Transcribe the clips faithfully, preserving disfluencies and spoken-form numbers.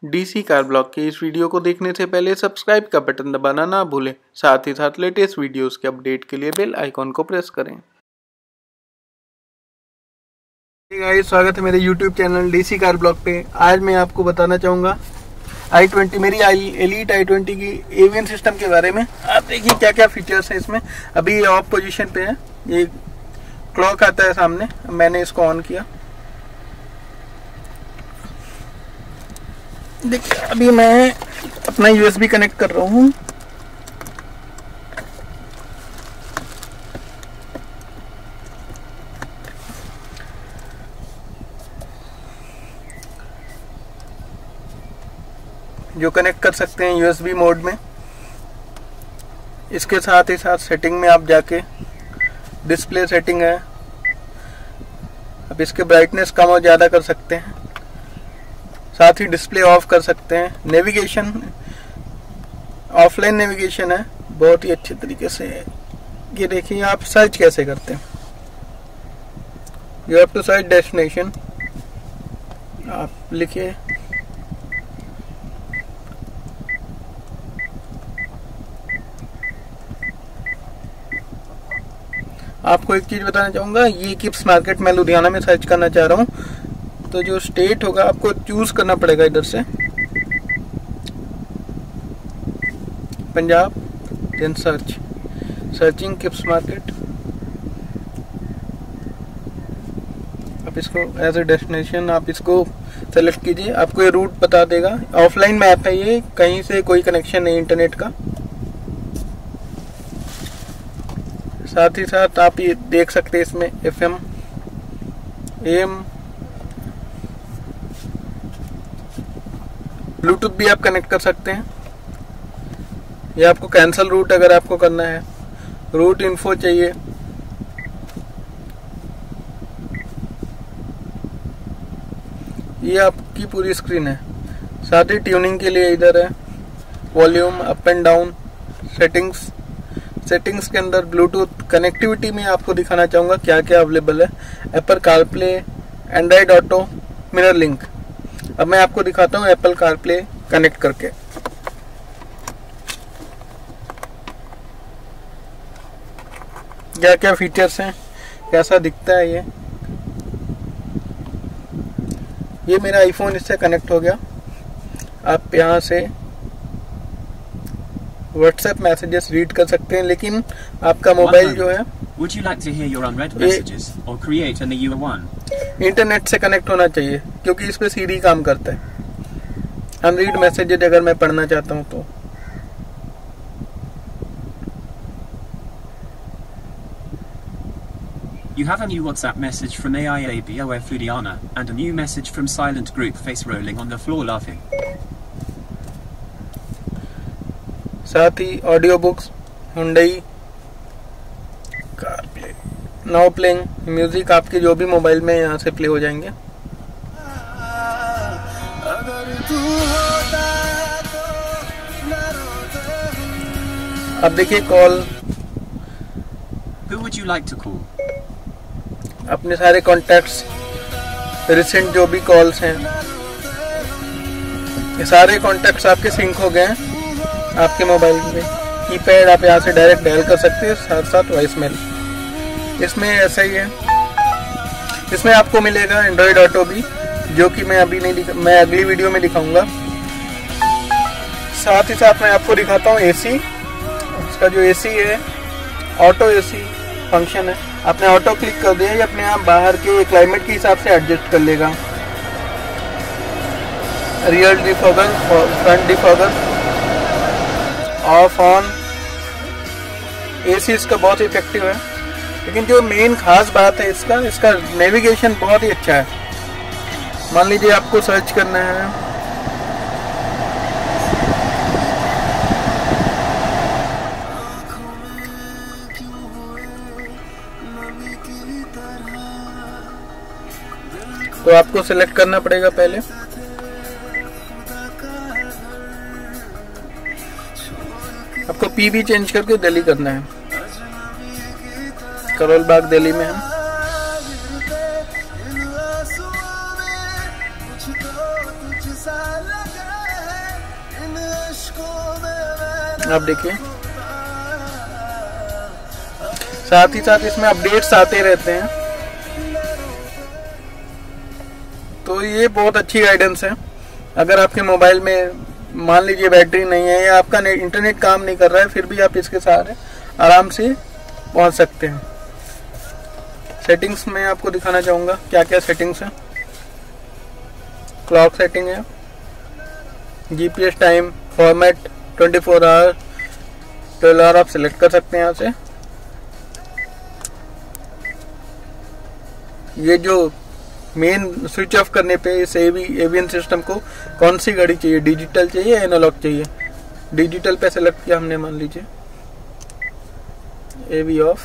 DC car blog के इस video को देखने से पहले सब्सक्राइब का बटन दबाना ना भूलें। साथ ही साथ लेटेस्ट वीडियोस के अपडेट के लिए बेल आइकॉन को प्रेस करें। गाइस, स्वागत है मेरे YouTube channel DC car blog पे। आज मैं आपको बताना चाहूँगा आई ट्वेंटी मेरी एलीट आई ट्वेंटी की एवीएन सिस्टम के बारे में। आप देखिए क्या क्या फीचर्स है इसमें। अभी ये ऑफ पोजीशन पे है, ये क्लॉक आता है सामने। मैंने इसको ऑन किया, देखिए अभी मैं अपना यूएसबी कनेक्ट कर रहा हूँ। जो कनेक्ट कर सकते हैं यूएसबी मोड में। इसके साथ ही साथ सेटिंग में आप जाके डिस्प्ले सेटिंग है, अब इसके ब्राइटनेस कम और ज़्यादा कर सकते हैं। साथ ही डिस्प्ले ऑफ कर सकते हैं। नेविगेशन ऑफलाइन नेविगेशन है, बहुत ही अच्छे तरीके से। ये देखिए आप सर्च कैसे करते हैं। You have to search destination, आप लिखिए आपको एक चीज बताना चाहूंगा। ये किप्स मार्केट में लुधियाना में सर्च करना चाह रहा हूँ, तो जो स्टेट होगा आपको चूज करना पड़ेगा इधर से, Punjab, then search, searching keeps market. आप इसको एज ए डेस्टिनेशन आप इसको सेलेक्ट कीजिए, आपको ये रूट बता देगा। ऑफलाइन मैप है ये, कहीं से कोई कनेक्शन नहीं इंटरनेट का। साथ ही साथ आप ये देख सकते हैं इसमें एफएम, एएम, ब्लूटूथ भी आप कनेक्ट कर सकते हैं। ये आपको कैंसल रूट अगर आपको करना है, रूट इन्फो चाहिए, ये आपकी पूरी स्क्रीन है। साथ ही ट्यूनिंग के लिए इधर है volume, up and down, settings. Settings के अंदर ब्लूटूथ कनेक्टिविटी में आपको दिखाना चाहूँगा क्या क्या अवेलेबल है। Apple CarPlay, Android auto, mirror link. अब मैं आपको दिखाता हूँ एप्पल कारप्ले कनेक्ट करके। क्या क्या फीचर्स हैं, कैसा दिखता है ये। ये मेरा आईफोन इससे कनेक्ट हो गया। आप यहाँ से व्हाट्सएप मैसेजेस रीड कर सकते हैं, लेकिन आपका मोबाइल जो है Would you like to hear your unread messages or create a new one? Internet से कनेक्ट होना चाहिए, क्योंकि इस पे सीरी काम करता है। अनरीड मैसेजेस अगर मैं पढ़ना चाहता हूँ तो You have a new WhatsApp message from A I A B O F Ludiana and a new message from Silent Group face rolling on the floor laughing. साथ ही audio books, Hyundai CarPlay, now playing, music आपके जो भी mobile में यहाँ से play हो जाएंगे। अब देखिए call, Who would you like to call? अपने सारे कॉन्टैक्ट्स, रिसेंट जो भी कॉल्स हैं, ये सारे कॉन्टैक्ट्स आपके सिंक हो गए हैं आपके मोबाइल में। कीपैड आप यहाँ से डायरेक्ट डायल कर सकते हैं, साथ साथ वॉइस मेल। इसमें ऐसा ही है, इसमें आपको मिलेगा एंड्रॉइड ऑटो भी, जो कि मैं अभी नहीं दिखा, मैं अगली वीडियो में दिखाऊंगा। साथ ही साथ मैं आपको दिखाता हूँ एसी। इसका जो एसी है, ऑटो एसी फंक्शन है। आपने ऑटो क्लिक कर दिया, ये अपने आप बाहर के क्लाइमेट के हिसाब से एडजस्ट कर लेगा। Rear defogger, front defogger, off on. AC इसका बहुत इफेक्टिव है, लेकिन जो मेन खास बात है इसका इसका नेविगेशन बहुत ही अच्छा है। मान लीजिए आपको सर्च करना है, तो आपको सिलेक्ट करना पड़ेगा पहले। आपको पी भी चेंज करके दिल्ली करना है। करोल बाग दिल्ली में हम। मुझको तुझ सा लगा आप देखिए, साथ ही साथ इसमें अपडेट्स आते रहते हैं। तो ये बहुत अच्छी गाइडेंस है। अगर आपके मोबाइल में मान लीजिए बैटरी नहीं है या आपका इंटरनेट काम नहीं कर रहा है, फिर भी आप इसके सहारे आराम से पहुंच सकते हैं। सेटिंग्स में आपको दिखाना चाहूँगा क्या क्या सेटिंग्स है। क्लॉक सेटिंग है, GPS time, format, twenty four hour, twelve hour आप सिलेक्ट कर सकते हैं यहाँ से। ये जो मेन स्विच ऑफ करने पे इस एवीएन सिस्टम को कौन सी घड़ी चाहिए, डिजिटल चाहिए या एनालॉग चाहिए। डिजिटल पे सेलेक्ट किया हमने, मान लीजिए एवी ऑफ।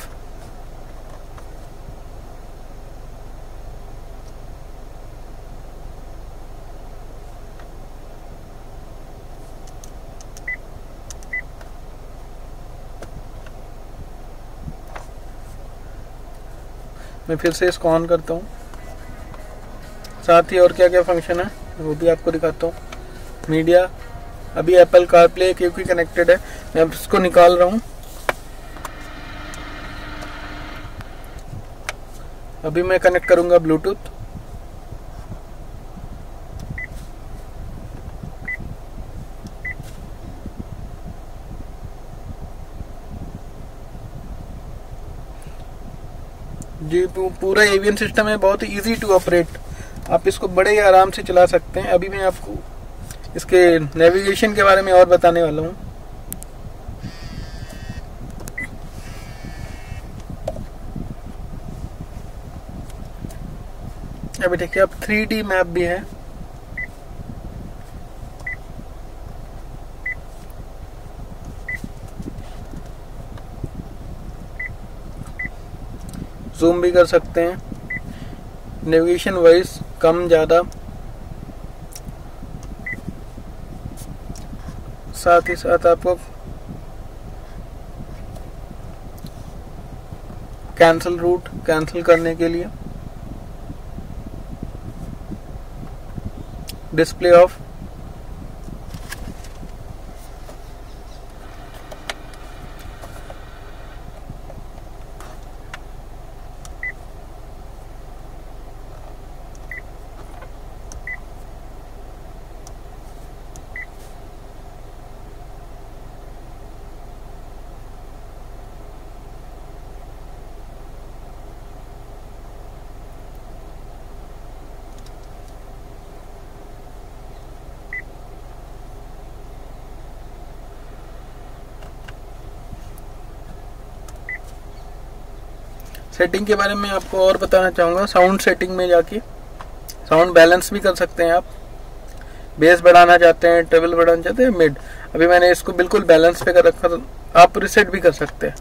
मैं फिर से इसको ऑन करता हूँ। साथ ही और क्या क्या फंक्शन है वो भी आपको दिखाता हूँ। मीडिया, अभी एप्पल कारप्ले क्योंकि कनेक्टेड है, मैं अब इसको निकाल रहा हूँ। अभी मैं कनेक्ट करूंगा ब्लूटूथ। जी पूरा एवीएन सिस्टम है, बहुत ही इजी टू ऑपरेट। आप इसको बड़े ही आराम से चला सकते हैं। अभी मैं आपको इसके नेविगेशन के बारे में और बताने वाला हूँ। अभी देखिए, अब थ्री डी मैप भी है। जूम भी कर सकते हैं। नेविगेशन वाइज कम ज़्यादा, साथ ही साथ आपको कैंसिल रूट कैंसिल करने के लिए, डिस्प्ले ऑफ, सेटिंग के बारे में आपको और बताना चाहूँगा। साउंड सेटिंग में जाके साउंड बैलेंस भी कर सकते हैं आप। बेस बढ़ाना चाहते हैं, ट्रेवल बढ़ाना चाहते हैं, मिड। अभी मैंने इसको बिल्कुल बैलेंस पे कर रखा, तो आप रिसेट भी कर सकते हैं।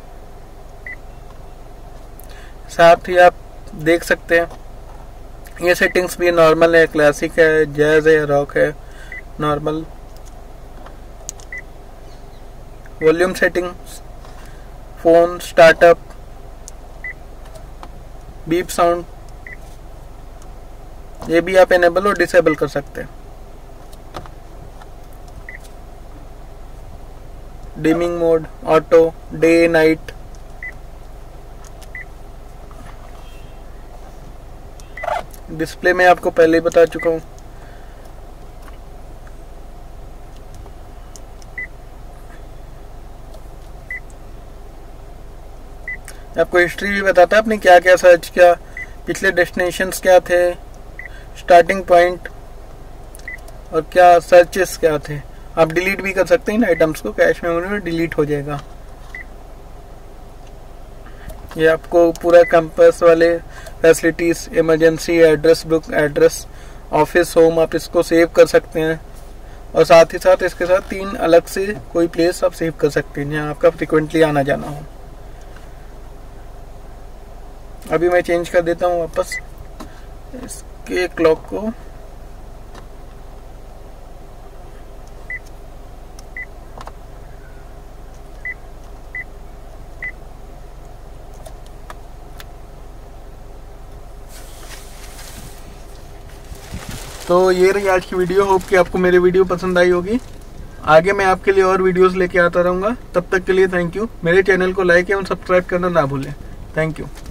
साथ ही आप देख सकते हैं ये सेटिंग्स भी नॉर्मल है, क्लासिक है, जैज है, रॉक है, normal. Volume settings, phone startup, beep sound, ये भी आप एनेबल और डिसेबल कर सकते हैं। Dimming mode, auto, day night, display में आपको पहले ही बता चुका हूं। आपको हिस्ट्री भी बताता है आपने क्या क्या सर्च किया, पिछले डेस्टिनेशंस क्या थे, स्टार्टिंग पॉइंट और क्या सर्चेस क्या थे। आप डिलीट भी कर सकते हैं इन आइटम्स को, कैश मेमोरी में डिलीट हो जाएगा। ये आपको पूरा कैंपस वाले facilities, emergency, address book, address, office, home, आप इसको सेव कर सकते हैं। और साथ ही साथ इसके साथ तीन अलग से कोई प्लेस आप सेव कर सकते हैं जहाँ आपका फ्रिक्वेंटली आना जाना हो। अभी मैं चेंज कर देता हूँ वापस इसके क्लॉक को। तो ये रही आज की वीडियो। होप कि आपको मेरी वीडियो पसंद आई होगी। आगे मैं आपके लिए और वीडियोस लेके आता रहूंगा। तब तक के लिए थैंक यू। मेरे चैनल को लाइक एवं सब्सक्राइब करना ना भूलें। Thank you.